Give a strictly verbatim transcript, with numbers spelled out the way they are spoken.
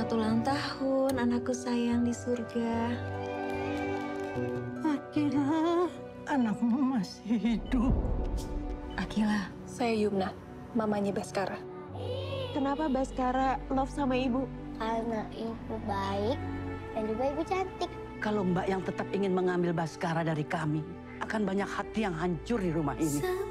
Selamat ulang tahun, anakku sayang di surga. Akila, anakmu masih hidup. Akila, Saya Yumna, mamanya Baskara. Kenapa Baskara love sama ibu? Karena ibu baik dan juga ibu cantik. Kalau Mbak yang tetap ingin mengambil Baskara dari kami, akan banyak hati yang hancur di rumah ini.